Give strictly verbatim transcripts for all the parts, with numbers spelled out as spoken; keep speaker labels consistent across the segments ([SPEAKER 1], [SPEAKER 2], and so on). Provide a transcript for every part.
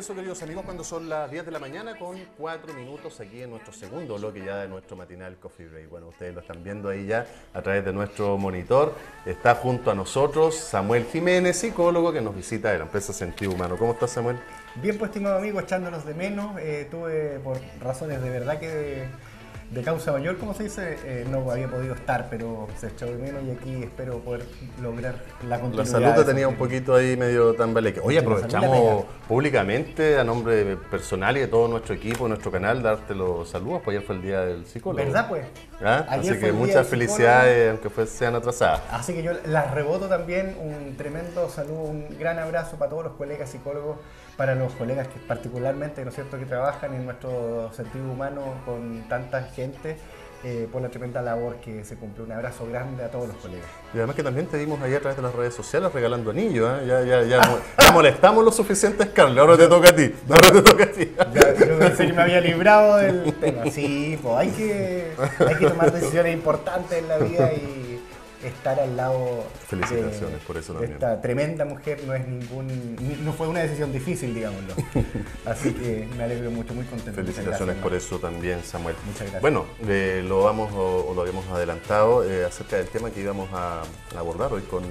[SPEAKER 1] regreso, queridos amigos, cuando son las diez de la mañana con cuatro minutos aquí en nuestro segundo bloque ya de nuestro matinal Coffee Break. Bueno, ustedes lo están viendo ahí ya a través de nuestro monitor. Está junto a nosotros Samuel Jiménez, psicólogo que nos visita de la empresa Sentido Humano. ¿Cómo estás, Samuel?
[SPEAKER 2] Bien, pues, estimado amigo, echándonos de menos. Eh, tuve, por razones de verdad que de, de causa mayor, como se dice, eh, no había podido estar, pero se echó de menos y aquí espero poder lograr la continuidad.
[SPEAKER 1] La salud te tenía un poquito ahí medio tambaleque. Oye, aprovechamos públicamente a nombre personal y de todo nuestro equipo, nuestro canal, darte los saludos, pues ayer fue el día del psicólogo.
[SPEAKER 2] ¿Verdad, pues?
[SPEAKER 1] ¿Ah? Así que muchas felicidades, aunque fue, sean atrasadas.
[SPEAKER 2] Así que yo las reboto también, un tremendo saludo, un gran abrazo para todos los colegas psicólogos, para los colegas que particularmente, ¿no es cierto?, que trabajan en nuestro sentido humano con tanta gente, eh, por la tremenda labor que se cumple. Un abrazo grande a todos los colegas.
[SPEAKER 1] Y además que también te vimos ahí a través de las redes sociales regalando anillos, ¿eh? Ya, ya, ya, ya molestamos lo suficiente, Scarlett, ahora te toca a ti, ahora te toca a ti.
[SPEAKER 2] Ya, yo pensé que me había librado del tema. Sí, pues hay que, hay que tomar decisiones importantes en la vida y estar al lado.
[SPEAKER 1] Felicitaciones
[SPEAKER 2] de,
[SPEAKER 1] por eso
[SPEAKER 2] de
[SPEAKER 1] también.
[SPEAKER 2] Esta tremenda mujer no es ningún, no fue una decisión difícil, digámoslo. Así que me alegro mucho, muy contento.
[SPEAKER 1] Felicitaciones por eso también, Samuel.
[SPEAKER 2] Muchas gracias.
[SPEAKER 1] Bueno, eh, lo vamos o, o lo habíamos adelantado eh, acerca del tema que íbamos a, a abordar hoy con,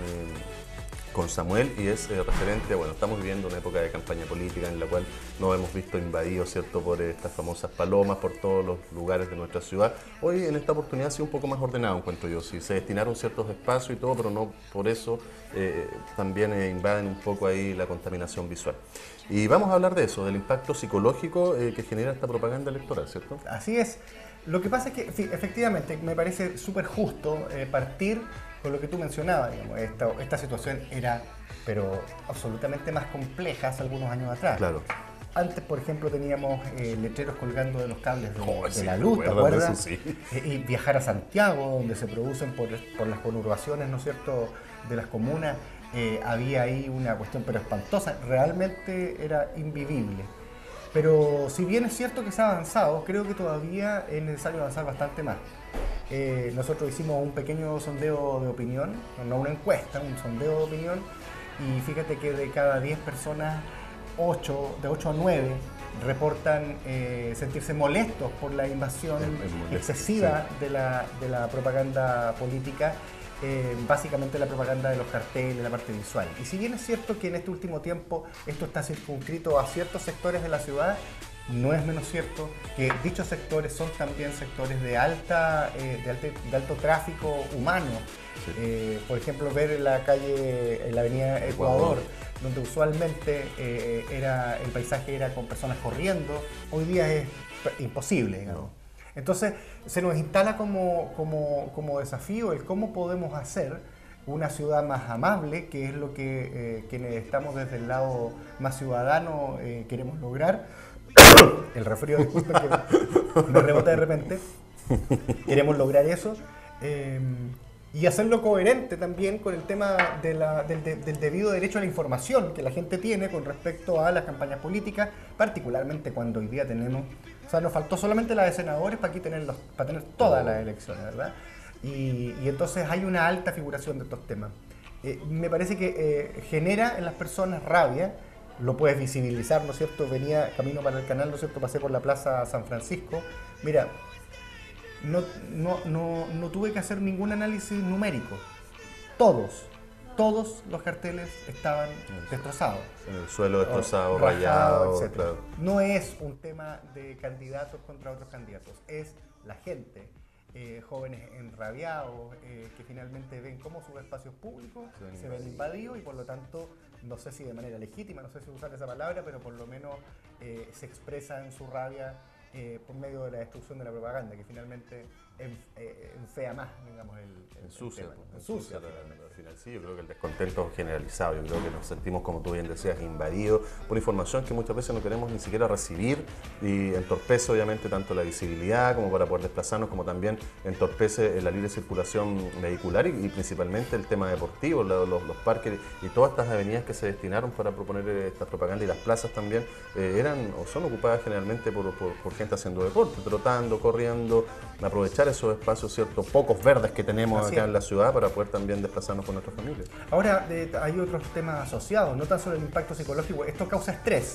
[SPEAKER 1] eh, con Samuel, y es eh, referente, bueno, estamos viviendo una época de campaña política en la cual nos hemos visto invadidos, ¿cierto?, por estas famosas palomas, por todos los lugares de nuestra ciudad. Hoy en esta oportunidad ha sido un poco más ordenado, encuentro yo, sí, se destinaron ciertos espacios y todo, pero no por eso eh, también eh, invaden un poco ahí la contaminación visual. Y vamos a hablar de eso, del impacto psicológico eh, que genera esta propaganda electoral, ¿cierto?
[SPEAKER 2] Así es. Lo que pasa es que, efectivamente, me parece súper justo eh, partir con lo que tú mencionabas, digamos. Esta, esta situación era, pero absolutamente más compleja hace algunos años atrás.
[SPEAKER 1] Claro.
[SPEAKER 2] Antes, por ejemplo, teníamos eh, letreros colgando de los cables de,
[SPEAKER 1] oh,
[SPEAKER 2] de
[SPEAKER 1] sí,
[SPEAKER 2] la luz, ¿te acuerdas?
[SPEAKER 1] Eso, sí.
[SPEAKER 2] eh, y viajar a Santiago, donde se producen por, por las conurbaciones, ¿no es cierto?, de las comunas, eh, había ahí una cuestión pero espantosa, realmente era invivible. Pero si bien es cierto que se ha avanzado, creo que todavía es necesario avanzar bastante más. Eh, nosotros hicimos un pequeño sondeo de opinión, no una encuesta, un sondeo de opinión, y fíjate que de cada diez personas, ocho, de ocho a nueve reportan eh, sentirse molestos por la invasión molesto, excesiva sí. de, la, de la propaganda política, eh, básicamente la propaganda de los carteles, la parte visual. Y si bien es cierto que en este último tiempo esto está circunscrito a ciertos sectores de la ciudad, no es menos cierto que dichos sectores son también sectores de, alta, eh, de, alto, de alto tráfico humano. Sí. Eh, por ejemplo, ver en la calle, en la avenida Ecuador, Ecuador. donde usualmente eh, era, el paisaje era con personas corriendo, hoy día es imposible, digamos. No. Entonces, se nos instala como, como, como desafío el cómo podemos hacer una ciudad más amable, que es lo que eh, quienes estamos desde el lado más ciudadano eh, queremos lograr. El resfrío, disculpen, que me rebota de repente. Queremos lograr eso. Eh, y hacerlo coherente también con el tema de la, del, de, del debido derecho a la información que la gente tiene con respecto a las campañas políticas, particularmente cuando hoy día tenemos, o sea, nos faltó solamente la de senadores para aquí tener, los, para tener todas las elecciones, ¿verdad? Y, y entonces hay una alta figuración de estos temas. Eh, me parece que eh, genera en las personas rabia, lo puedes visibilizar, ¿no es cierto? Venía camino para el canal, ¿no es cierto? Pasé por la Plaza San Francisco. Mira, No, no, no, no tuve que hacer ningún análisis numérico. Todos, todos los carteles estaban destrozados.
[SPEAKER 1] En el suelo destrozado, rayado,
[SPEAKER 2] etcétera.
[SPEAKER 1] Claro.
[SPEAKER 2] No es un tema de candidatos contra otros candidatos, es la gente, eh, jóvenes enrabiados, eh, que finalmente ven cómo sus espacios públicos se, se ven invadidos y por lo tanto, no sé si de manera legítima, no sé si usar esa palabra, pero por lo menos eh, se expresan su rabia Eh, por medio de la destrucción de la propaganda, que finalmente en, eh, enfea más, digamos, el, el
[SPEAKER 1] ensucia,
[SPEAKER 2] el tema.
[SPEAKER 1] pues, ensucia, ensucia al final. Sí, yo creo que el descontento generalizado, yo creo que nos sentimos, como tú bien decías, invadidos por información que muchas veces no queremos ni siquiera recibir, y entorpece obviamente tanto la visibilidad como para poder desplazarnos, como también entorpece la libre circulación vehicular y, y principalmente el tema deportivo, los, los, los parques y todas estas avenidas que se destinaron para proponer esta propaganda, y las plazas también eh, eran o son ocupadas generalmente por, por, por gente haciendo deporte, trotando, corriendo, aprovechar esos espacios, ciertos pocos verdes que tenemos Así acá es. en la ciudad para poder también desplazarnos con nuestra familia.
[SPEAKER 2] Ahora, eh, hay otros temas asociados, no tan solo el impacto psicológico, esto causa estrés.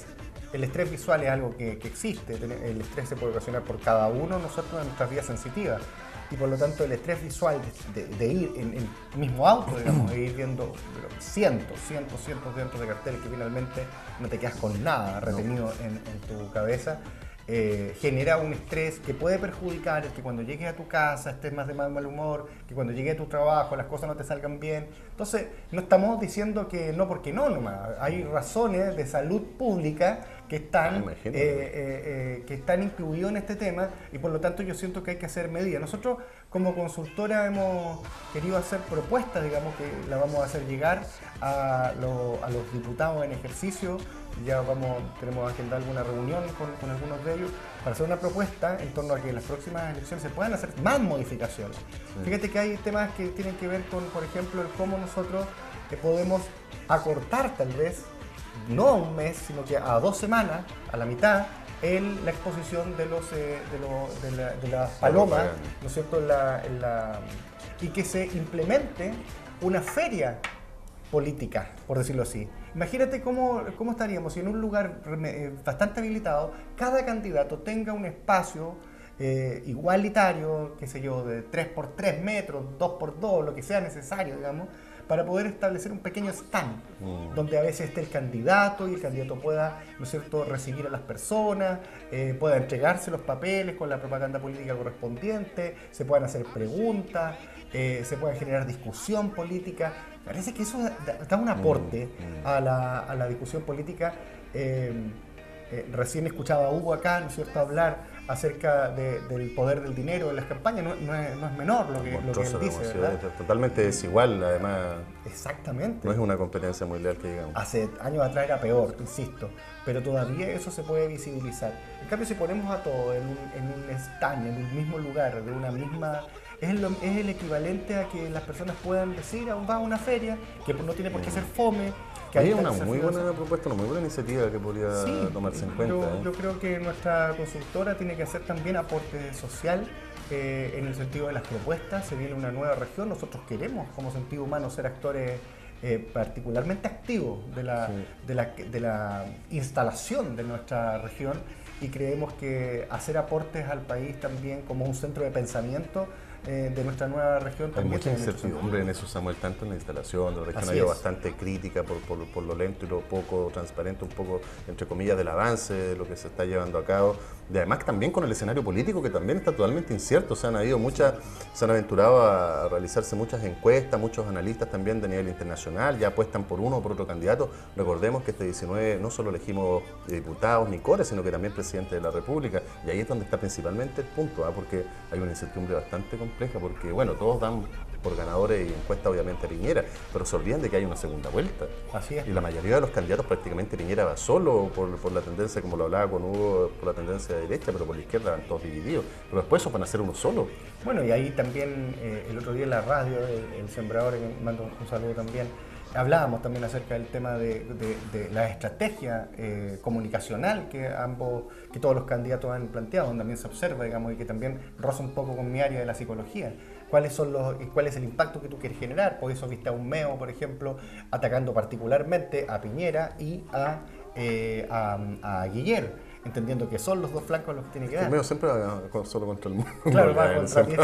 [SPEAKER 2] el estrés visual es algo que, que existe, el estrés se puede ocasionar por cada uno de nosotros en nuestras vías sensitivas. Y por lo tanto el estrés visual de, de, de ir en el mismo auto, digamos, de ir viendo cientos, cientos, cientos, cientos de carteles que finalmente no te quedas con nada retenido no. en, en tu cabeza, eh, genera un estrés que puede perjudicar el que cuando llegues a tu casa estés más de mal, mal humor, que cuando llegues a tu trabajo las cosas no te salgan bien. Entonces no estamos diciendo que no porque no nomás, hay razones de salud pública que están, eh, eh, eh, que están incluidos en este tema y por lo tanto yo siento que hay que hacer medidas. Nosotros como consultora hemos querido hacer propuestas, digamos, que la vamos a hacer llegar a, lo, a los diputados en ejercicio. Ya vamos, tenemos agendada alguna reunión con, con algunos de ellos para hacer una propuesta en torno a que en las próximas elecciones se puedan hacer más modificaciones. Sí. Fíjate que hay temas que tienen que ver con, por ejemplo, el cómo nosotros eh, podemos acortar tal vez, no a un mes, sino que a dos semanas, a la mitad, el, la exposición de, los, eh, de, lo, de, la, de las palomas, ¿no es cierto? En la, en la, y que se implemente una feria política, por decirlo así. Imagínate cómo, cómo estaríamos si en un lugar eh, bastante habilitado cada candidato tenga un espacio eh, igualitario, qué sé yo, de tres por tres metros, dos por dos, lo que sea necesario, digamos, para poder establecer un pequeño stand, mm. donde a veces esté el candidato y el candidato pueda, ¿no es cierto?, recibir a las personas, eh, pueda entregarse los papeles con la propaganda política correspondiente, se puedan hacer preguntas, eh, se pueda generar discusión política. Parece que eso da, da un aporte mm. a, la, a la discusión política. Eh, eh, recién escuchaba a Hugo acá, ¿no es cierto?, hablar acerca de, del poder del dinero en las campañas, no, no, es, no es menor lo que, lo que él dice, ¿verdad?
[SPEAKER 1] Es totalmente desigual, además.
[SPEAKER 2] Exactamente.
[SPEAKER 1] No es una competencia muy leal que digamos.
[SPEAKER 2] Hace años atrás era peor, insisto, pero todavía eso se puede visibilizar. En cambio, si ponemos a todos en un, en un stand, en un mismo lugar, de una misma... Es el, es el equivalente a que las personas puedan decir, va a una feria, que no tiene por qué ser fome.
[SPEAKER 1] Que hay una muy buena propuesta, una muy buena iniciativa que podría sí, tomarse en cuenta.
[SPEAKER 2] Yo,
[SPEAKER 1] ¿eh?
[SPEAKER 2] yo creo que nuestra consultora tiene que hacer también aporte social eh, en el sentido de las propuestas. Se viene una nueva región, nosotros queremos como sentido humano ser actores eh, particularmente activos de la, sí. de, la, de la instalación de nuestra región y creemos que hacer aportes al país también como un centro de pensamiento Eh, de nuestra nueva región.
[SPEAKER 1] Hay mucha incertidumbre en eso, Samuel, tanto en la instalación de la región. Ha habido bastante crítica por, por, por lo lento y lo poco transparente, un poco, entre comillas, del avance de lo que se está llevando a cabo. Y además también con el escenario político que también está totalmente incierto. O sea, han habido muchas, se han aventurado a realizarse muchas encuestas, muchos analistas también de nivel internacional, ya apuestan por uno o por otro candidato. Recordemos que este diecinueve no solo elegimos diputados ni cores, sino que también presidente de la República. Y ahí es donde está principalmente el punto, ¿eh? Porque hay una incertidumbre bastante compleja, porque bueno, todos dan por ganadores y encuesta obviamente a Piñera, pero se olvidan de que hay una segunda vuelta.
[SPEAKER 2] Así es.
[SPEAKER 1] Y la mayoría de los candidatos prácticamente Piñera va solo por, por la tendencia, como lo hablaba con Hugo, por la tendencia de derecha, pero por la izquierda van todos divididos. Pero después esos van a ser uno solo.
[SPEAKER 2] Bueno, y ahí también el eh, otro día en la radio, el, el Sembrador, que mando un saludo también, hablábamos también acerca del tema de, de, de la estrategia eh, comunicacional que ambos, que todos los candidatos han planteado, donde también se observa, digamos, y que también roza un poco con mi área de la psicología. ¿Cuáles son los, cuál es el impacto que tú quieres generar? Por eso viste a un Meo, por ejemplo, atacando particularmente a Piñera y a, eh, a, a Guiller, entendiendo que son los dos flancos los que tiene que dar.
[SPEAKER 1] El Meo siempre va solo contra el mundo.
[SPEAKER 2] Claro, va contra mí.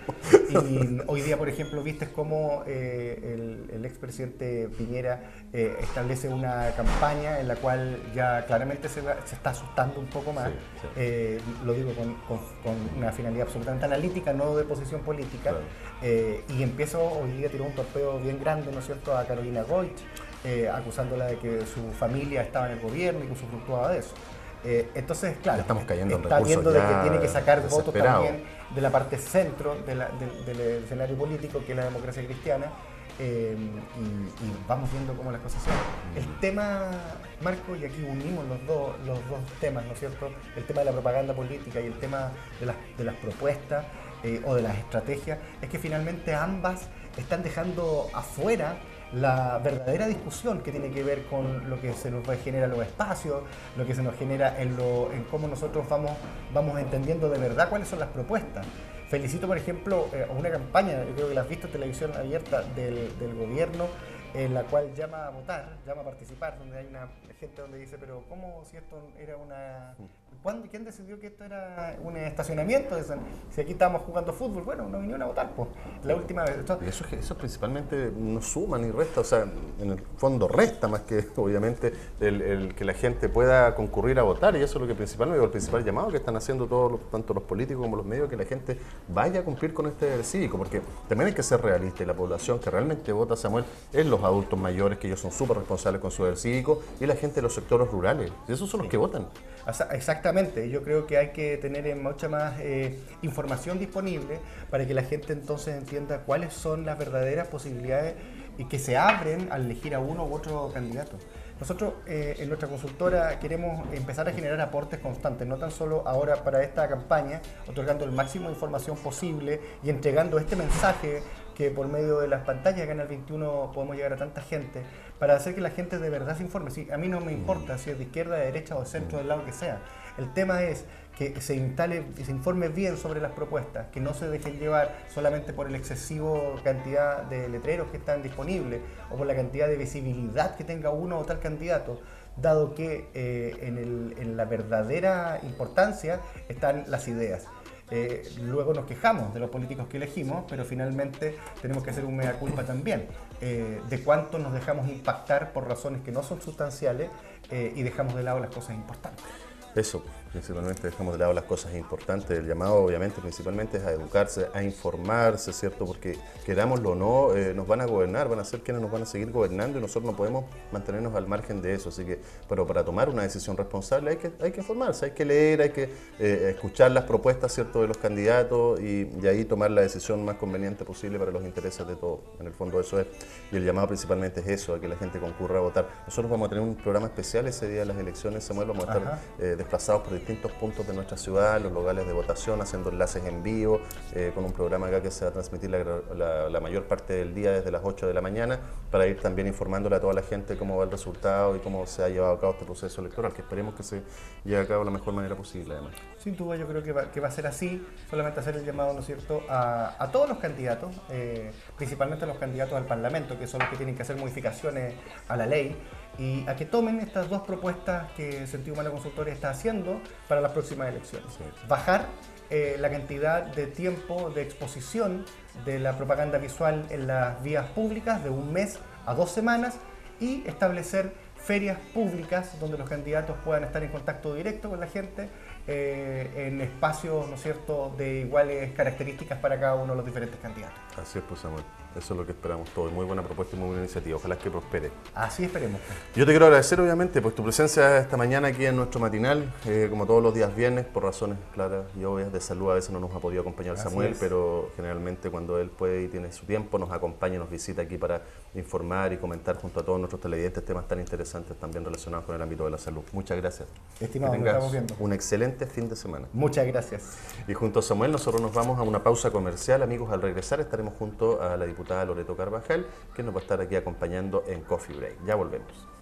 [SPEAKER 2] Y hoy día, por ejemplo, viste cómo eh, el, el expresidente Piñera eh, establece una campaña en la cual ya claramente se, va, se está asustando un poco más. Sí, sí. Eh, lo digo con, con, con una finalidad absolutamente analítica, no de posición política. Claro. Eh, y empiezo, hoy día tiró un torpeo bien grande, ¿no es cierto?, a Carolina Goich, eh, acusándola de que su familia estaba en el gobierno y que usufructuaba de eso. Eh, entonces, claro,
[SPEAKER 1] estamos cayendo en
[SPEAKER 2] está viendo de que tiene que sacar votos
[SPEAKER 1] desesperado.
[SPEAKER 2] también de la parte centro de la, de, del escenario político, que es la democracia cristiana, eh, y, y vamos viendo cómo las cosas se dan. Mm. El tema, Marco, y aquí unimos los dos, los dos temas, ¿no es cierto? El tema de la propaganda política y el tema de las, de las propuestas eh, o de las estrategias, es que finalmente ambas están dejando afuera la verdadera discusión que tiene que ver con lo que se nos genera en los espacios, lo que se nos genera en, lo, en cómo nosotros vamos, vamos entendiendo de verdad cuáles son las propuestas. Felicito, por ejemplo, eh, una campaña, yo creo que la has visto en televisión abierta del, del gobierno, en la cual llama a votar, llama a participar, donde hay una gente donde dice, pero ¿cómo si esto era una... ¿Cuándo, ¿Quién decidió que esto era un estacionamiento? Dicen, si aquí estábamos jugando fútbol, bueno, no vinieron a votar, pues, la última vez. Esto,
[SPEAKER 1] y eso, eso principalmente no suma ni resta, o sea, en el fondo resta más que, obviamente, el, el que la gente pueda concurrir a votar, y eso es lo que principalmente, el principal llamado que están haciendo todos, los, tanto los políticos como los medios, que la gente vaya a cumplir con este deber cívico, porque también hay que ser realista, y la población que realmente vota, Samuel, es los adultos mayores, que ellos son súper responsables con su deber cívico, y la gente de los sectores rurales, y esos son los
[SPEAKER 2] sí.
[SPEAKER 1] que votan.
[SPEAKER 2] O sea, exactamente, yo creo que hay que tener mucha más eh, información disponible para que la gente entonces entienda cuáles son las verdaderas posibilidades y que se abren al elegir a uno u otro candidato. Nosotros eh, en nuestra consultora queremos empezar a generar aportes constantes, no tan solo ahora para esta campaña, otorgando el máximo de información posible y entregando este mensaje que por medio de las pantallas de Canal veintiuno podemos llegar a tanta gente, para hacer que la gente de verdad se informe. Sí, a mí no me importa si es de izquierda, de derecha o de centro, del lado que sea. El tema es que se instale y se informe bien sobre las propuestas, que no se dejen llevar solamente por el excesivo cantidad de letreros que están disponibles o por la cantidad de visibilidad que tenga uno o tal candidato, dado que eh, en, el, en la verdadera importancia están las ideas. Eh, luego nos quejamos de los políticos que elegimos, pero finalmente tenemos que hacer un mea culpa también, eh, de cuánto nos dejamos impactar por razones que no son sustanciales eh, y dejamos de lado las cosas importantes.
[SPEAKER 1] Eso, principalmente dejamos de lado las cosas importantes. El llamado, obviamente, principalmente es a educarse, a informarse, ¿cierto? Porque querámoslo o no, eh, nos van a gobernar, van a ser quienes nos van a seguir gobernando y nosotros no podemos mantenernos al margen de eso. Así que, pero para tomar una decisión responsable hay que, hay que informarse, hay que leer, hay que eh, escuchar las propuestas, ¿cierto?, de los candidatos y de ahí tomar la decisión más conveniente posible para los intereses de todos. En el fondo eso es. Y el llamado principalmente es eso, a que la gente concurra a votar. Nosotros vamos a tener un programa especial ese día de las elecciones, Samuel, vamos a estar eh, desplazados por distintos puntos de nuestra ciudad, los locales de votación, haciendo enlaces en vivo, eh, con un programa acá que se va a transmitir la, la, la mayor parte del día desde las ocho de la mañana, para ir también informándole a toda la gente cómo va el resultado y cómo se ha llevado a cabo este proceso electoral, que esperemos que se lleve a cabo de la mejor manera posible, además.
[SPEAKER 2] Sin duda, yo creo que va, que va a ser así, solamente hacer el llamado, ¿no es cierto?, a, a todos los candidatos, eh, principalmente a los candidatos al Parlamento, que son los que tienen que hacer modificaciones a la ley, y a que tomen estas dos propuestas que Sentido Humano Consultoría está haciendo para las próximas elecciones.
[SPEAKER 1] Sí.
[SPEAKER 2] Bajar eh, la cantidad de tiempo de exposición de la propaganda visual en las vías públicas de un mes a dos semanas y establecer ferias públicas donde los candidatos puedan estar en contacto directo con la gente eh, en espacios, ¿no es cierto?, de iguales características para cada uno de los diferentes candidatos.
[SPEAKER 1] Así es, pues, Samuel. Eso es lo que esperamos todos. Muy buena propuesta y muy buena iniciativa. Ojalá que prospere.
[SPEAKER 2] Así esperemos.
[SPEAKER 1] Yo te quiero agradecer, obviamente, pues tu presencia esta mañana aquí en nuestro matinal, eh, como todos los días viernes, por razones claras y obvias de salud. A veces no nos ha podido acompañar
[SPEAKER 2] Así
[SPEAKER 1] Samuel,
[SPEAKER 2] es.
[SPEAKER 1] pero generalmente cuando él puede y tiene su tiempo, nos acompaña y nos visita aquí para informar y comentar junto a todos nuestros televidentes temas tan interesantes también relacionados con el ámbito de la salud. Muchas gracias.
[SPEAKER 2] Estimado,
[SPEAKER 1] que
[SPEAKER 2] nos
[SPEAKER 1] tengas
[SPEAKER 2] estamos viendo.
[SPEAKER 1] un excelente fin de semana.
[SPEAKER 2] Muchas gracias.
[SPEAKER 1] Y junto a Samuel nosotros nos vamos a una pausa comercial. Amigos, al regresar estaremos junto a la diputada Loreto Carvajal, que nos va a estar aquí acompañando en Coffee Break. Ya volvemos.